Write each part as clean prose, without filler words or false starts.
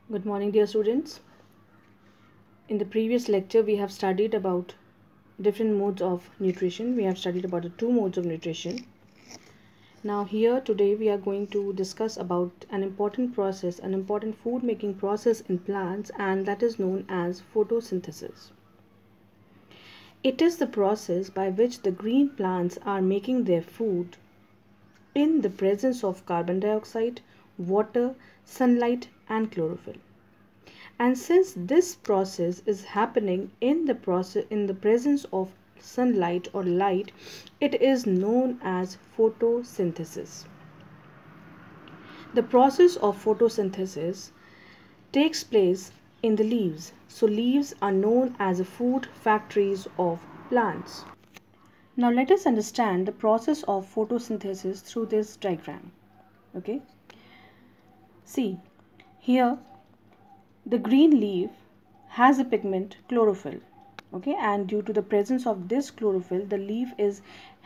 Good morning, dear students. In the previous lecture, we have studied about different modes of nutrition. We have studied about the two modes of nutrition. Now here today we are going to discuss about an important process, an important food making process in plants, and that is known as photosynthesis. It is the process by which the green plants are making their food in the presence of carbon dioxide, water, sunlight, and chlorophyll. And since this process is happening in the presence of sunlight or light, it is known as photosynthesis. The process of photosynthesis takes place in the leaves. So leaves are known as the food factories of plants. Now let us understand the process of photosynthesis through this diagram. Okay. See, here the green leaf has a pigment chlorophyll, okay, and due to the presence of this chlorophyll, the leaf is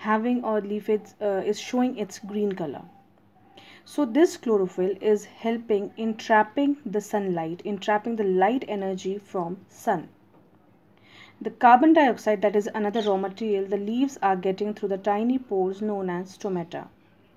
showing its green color. So this chlorophyll is helping in trapping the sunlight, in trapping the light energy from sun. The carbon dioxide, that is another raw material, the leaves are getting through the tiny pores known as stomata.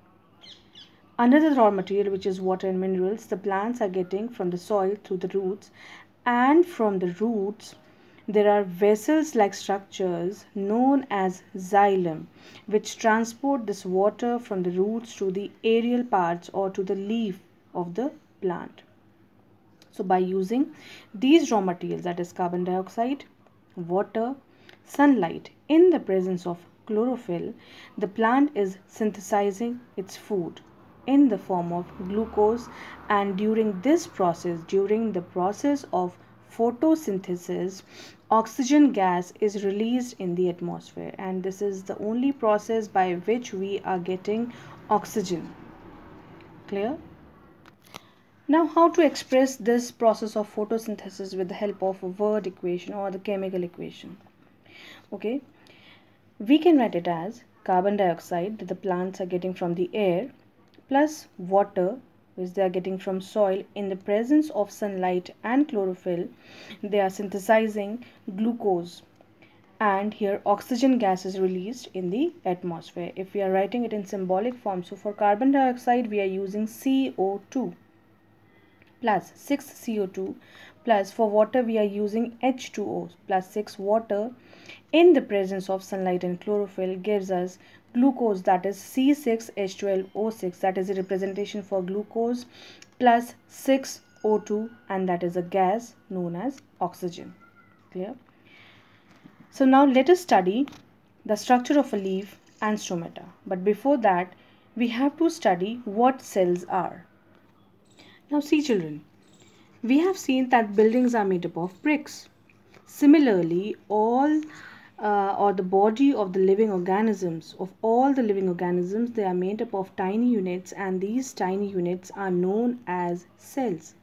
Another raw material, which is water and minerals, the plants are getting from the soil through the roots, and from the roots there are vessels like structures known as xylem, which transport this water from the roots to the aerial parts or to the leaf of the plant. So by using these raw materials, that is carbon dioxide, water, sunlight in the presence of chlorophyll, the plant is synthesizing its food in the form of glucose, and during the process of photosynthesis, oxygen gas is released in the atmosphere, and this is the only process by which we are getting oxygen. Clear? Now, how to express this process of photosynthesis with the help of a word equation or the chemical equation? Okay, we can write it as carbon dioxide that the plants are getting from the air plus water which they are getting from soil. In the presence of sunlight and chlorophyll, they are synthesizing glucose, and here oxygen gas is released in the atmosphere. If we are writing it in symbolic form, so for carbon dioxide we are using CO2 plus 6 CO2, plus for water we are using H2O plus 6 water in the presence of sunlight and chlorophyll gives us glucose, that is C6H12O6, that is a representation for glucose, plus 6O2, and that is a gas known as oxygen. Clear? So now let us study the structure of a leaf and stomata. But before that, we have to study what cells are. Now see children, we have seen that buildings are made up of bricks. Similarly, the body of the living organisms, of all the living organisms, they are made up of tiny units, and these tiny units are known as cells.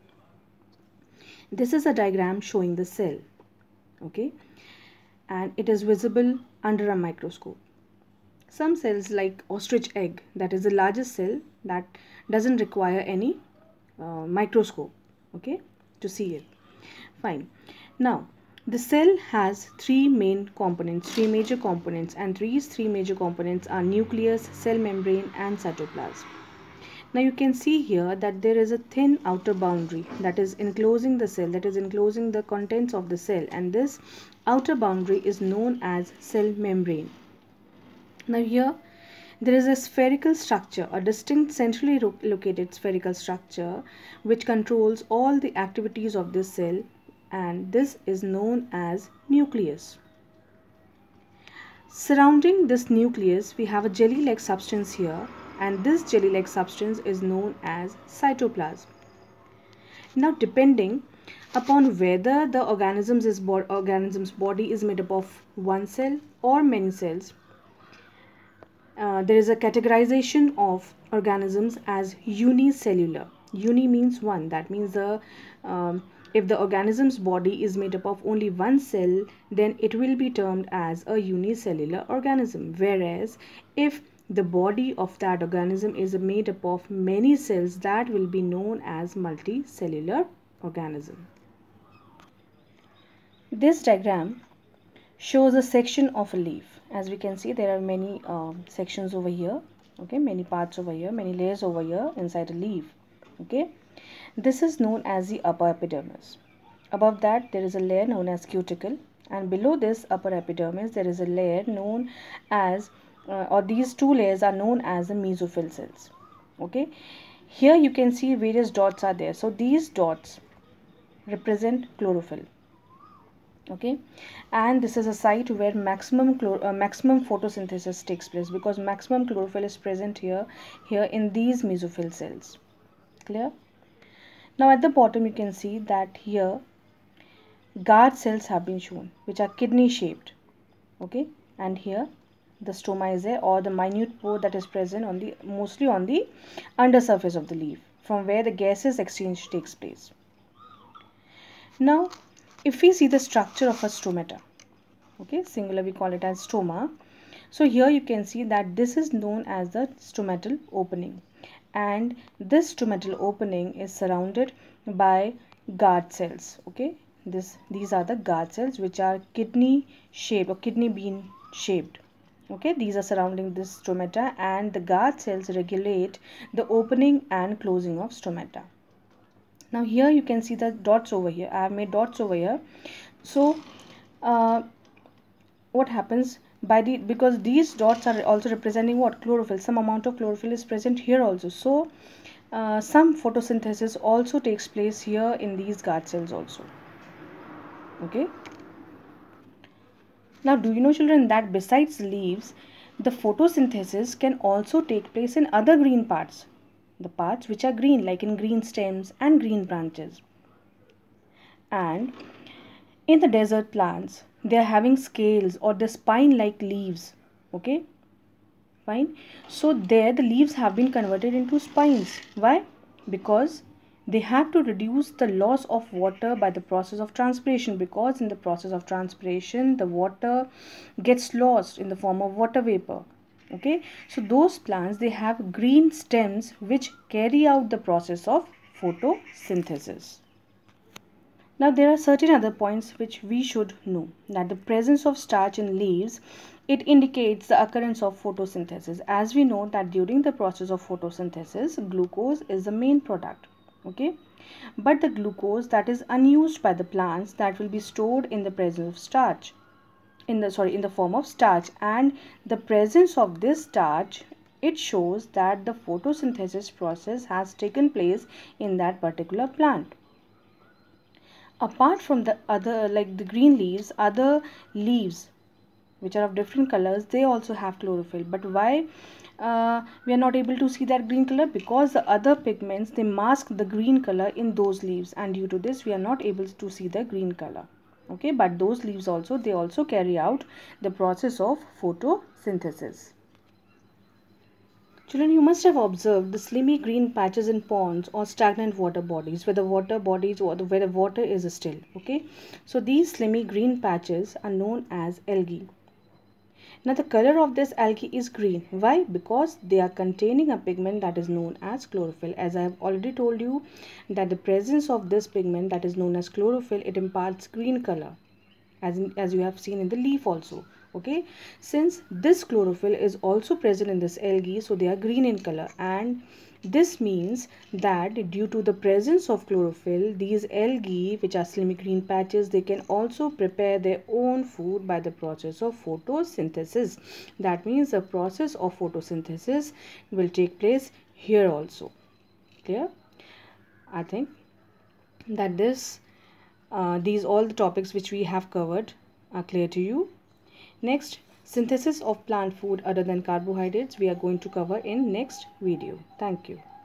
This is a diagram showing the cell, okay, and it is visible under a microscope. Some cells like ostrich egg, that is the largest cell that doesn't require any microscope, okay, to see it. Fine. Now the cell has three major components, and these three major components are nucleus, cell membrane, and cytoplasm. Now you can see here that there is a thin outer boundary that is enclosing the cell, that is enclosing the contents of the cell, and this outer boundary is known as cell membrane. Now here there is a spherical structure, a distinct centrally located spherical structure which controls all the activities of this cell, and this is known as nucleus. Surrounding this nucleus we have a jelly-like substance here, and this jelly-like substance is known as cytoplasm. Now depending upon whether the organism's body is made up of one cell or many cells, there is a categorization of organisms as unicellular. Uni means one, that means if the organism's body is made up of only one cell, then it will be termed as a unicellular organism, whereas if the body of that organism is made up of many cells, that will be known as multicellular organism. This diagram shows a section of a leaf. As we can see, there are many sections over here, okay, many parts over here, many layers over here inside a leaf, okay. This is known as the upper epidermis. Above that there is a layer known as cuticle, and below this upper epidermis there is a layer known as or these two layers are known as the mesophyll cells, okay. Here you can see various dots are there, so these dots represent chlorophyll, okay. And this is a site where maximum photosynthesis takes place, because maximum chlorophyll is present here in these mesophyll cells. Clear? Now at the bottom you can see that here guard cells have been shown, which are kidney shaped, okay. And here the stoma is there, or the minute pore that is present on the mostly on the undersurface of the leaf, from where the gases exchange takes place. Now if we see the structure of a stomata, okay, singular we call it as stoma. So here you can see that this is known as the stomatal opening, and this stomatal opening is surrounded by guard cells, okay. These are the guard cells, which are kidney shaped or kidney bean shaped, okay. These are surrounding this stomata, and the guard cells regulate the opening and closing of stomata. Now here you can see the dots over here. I have made dots over here. So what happens because these dots are also representing what? Chlorophyll. Some amount of chlorophyll is present here also. So some photosynthesis also takes place here in these guard cells also, okay. Now do you know, children, that besides leaves, the photosynthesis can also take place in other green parts, the parts which are green, like in green stems and green branches. And in the desert plants, they are having scales or the spine like leaves, okay, fine. So there the leaves have been converted into spines. Why? Because they have to reduce the loss of water by the process of transpiration, because in the process of transpiration the water gets lost in the form of water vapor, okay. So those plants, they have green stems which carry out the process of photosynthesis. Now there are certain other points which we should know, that the presence of starch in leaves, it indicates the occurrence of photosynthesis. As we know that during the process of photosynthesis, glucose is the main product, okay. But the glucose that is unused by the plants, that will be stored in the presence of starch, in the form of starch, and the presence of this starch, it shows that the photosynthesis process has taken place in that particular plant. Apart from the other, like the green leaves, other leaves which are of different colors, they also have chlorophyll. But why we are not able to see that green color? Because the other pigments, they mask the green color in those leaves, and due to this we are not able to see the green color, okay. But those leaves also, they also carry out the process of photosynthesis. Children, you must have observed the slimy green patches in ponds or stagnant water bodies, where the water bodies or where the water is still, okay. So these slimy green patches are known as algae. Now the color of this algae is green. Why? Because they are containing a pigment that is known as chlorophyll. As I have already told you that the presence of this pigment that is known as chlorophyll, it imparts green color, as you have seen in the leaf also, okay. Since this chlorophyll is also present in this algae, so they are green in color, and this means that due to the presence of chlorophyll, these algae, which are slimy green patches, they can also prepare their own food by the process of photosynthesis. That means the process of photosynthesis will take place here also. Clear? I think that these all the topics which we have covered are clear to you. Next, synthesis of plant food other than carbohydrates, we are going to cover in next video. Thank you.